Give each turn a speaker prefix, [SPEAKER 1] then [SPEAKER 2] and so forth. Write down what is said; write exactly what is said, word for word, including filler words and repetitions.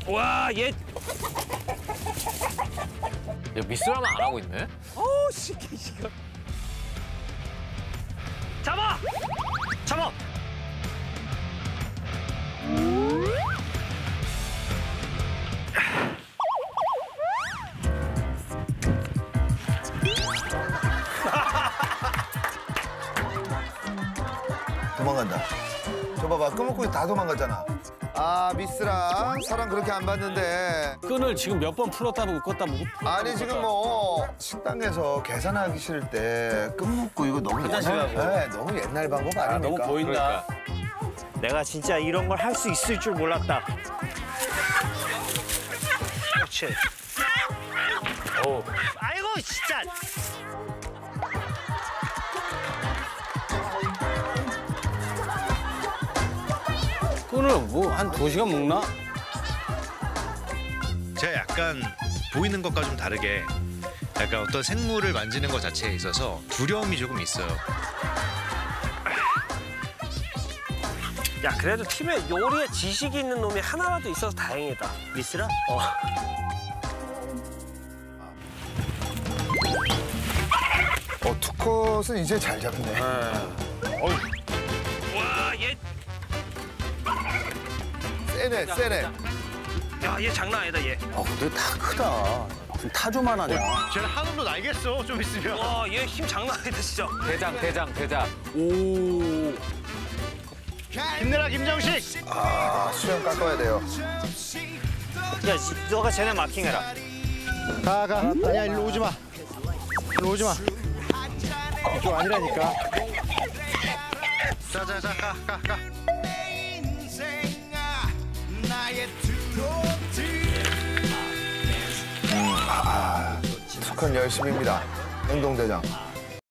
[SPEAKER 1] 와, 얘.
[SPEAKER 2] 야, 미스라면 안 하고 있네?
[SPEAKER 1] 어우, 시키, 시키. 잡아! 잡아!
[SPEAKER 3] 도망간다. 저 봐봐, 끄먹고 다 도망갔잖아. 아, 미스랑 사람 그렇게 안 봤는데.
[SPEAKER 4] 끈을 지금 몇 번 풀었다 보고 껐다 보고.
[SPEAKER 3] 아니, 지금 뭐 식당에서 계산하기 싫을 때 끄먹고 이거 너무 옛날, 네, 너무 옛날 방법 아닙니까?
[SPEAKER 4] 아, 너무 보인다.
[SPEAKER 1] 그러니까. 내가 진짜 이런 걸 할 수 있을 줄 몰랐다. 그렇지. 오. 아이고, 진짜.
[SPEAKER 4] 끈을 뭐 한 두 시간 먹나?
[SPEAKER 5] 제가 약간 보이는 것과 좀 다르게 약간 어떤 생물을 만지는 것 자체에 있어서 두려움이 조금 있어요.
[SPEAKER 1] 야, 그래도 팀에 요리에 지식이 있는 놈이 하나라도 있어서 다행이다. 미스라? 어.
[SPEAKER 3] 어, 투컷은 이제 잘 잡네.
[SPEAKER 1] 와, 얘.
[SPEAKER 3] 세네, 세네.
[SPEAKER 1] 야, 얘 장난 아니다, 얘.
[SPEAKER 4] 아, 근데 다 크다. 무슨 타조만 하냐.
[SPEAKER 5] 쟤는 한우로 날겠어, 좀 있으면.
[SPEAKER 1] 와, 얘 힘 장난 아니다, 진짜.
[SPEAKER 2] 대장, 대장, 대장.
[SPEAKER 4] 오.
[SPEAKER 5] 힘내라, 김정식!
[SPEAKER 3] 아, 수영 깎아야 돼요.
[SPEAKER 1] 야, 너가 쟤네 마킹해라.
[SPEAKER 6] 가, 가. 아니야, 일로 오지 마. 일로 오지 마. 이쪽 아니라니까.
[SPEAKER 5] 자, 자, 자, 가, 가, 가.
[SPEAKER 3] 투컷 열심히입니다. 행동대장.